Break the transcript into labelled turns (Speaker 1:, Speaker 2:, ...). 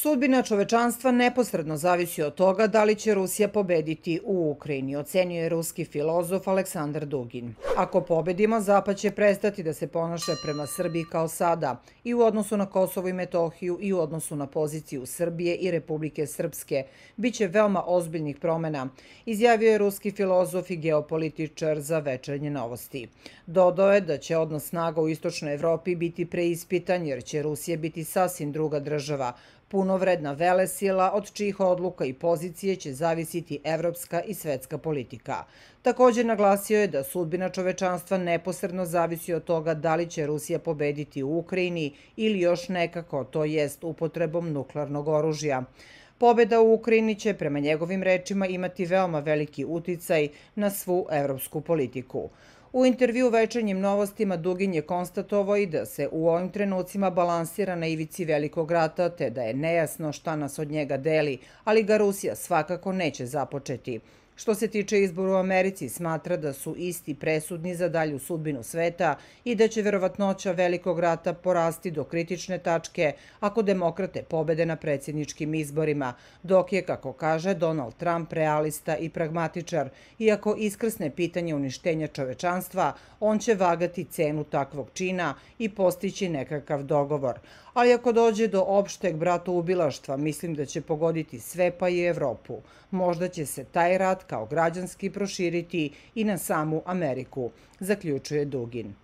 Speaker 1: Sudbina čovečanstva neposredno zavisi od toga da li će Rusija pobediti u Ukrajini, ocenio je ruski filozof Aleksandar Dugin. Ako pobedimo, Zapad će prestati da se ponaša prema Srbiji kao sada i u odnosu na Kosovo i Metohiju i u odnosu na poziciju Srbije i Republike Srpske. Biće veoma ozbiljnih promena, izjavio je ruski filozof i geopolitičar za Večernje novosti. Dodao je da će odnos snaga u istočnoj Evropi biti preispitan jer će Rusija biti sasvim druga država, punovredna velesila od čijih odluka i pozicije će zavisiti evropska i svetska politika. Također naglasio je da sudbina čovečanstva neposredno zavisi od toga da li će Rusija pobediti u Ukrajini ili još nekako, to jest upotrebom nuklearnog oružja. Pobeda u Ukrajini će, prema njegovim rečima, imati veoma veliki uticaj na svu evropsku politiku. U intervju Večernjim novostima Dugin je konstatovao i da se u ovim trenucima balansira na ivici velikog rata, te da je nejasno šta nas od njega deli, ali ga Rusija svakako neće započeti. Što se tiče izbora u Americi, smatra da su isti presudni za dalju sudbinu sveta i da će verovatnoća velikog rata porasti do kritične tačke ako demokrate pobede na predsjedničkim izborima, dok je, kako kaže, Donald Trump realista i pragmatičar. Iako iskrsne pitanje uništenja čovečanstva, on će vagati cenu takvog čina i postići nekakav dogovor. Ali ako dođe do opšteg bratoubilaštva, mislim da će pogoditi sve pa i Evropu. Možda će se taj rat kao građanski proširiti i na samu Ameriku, zaključuje Dugin.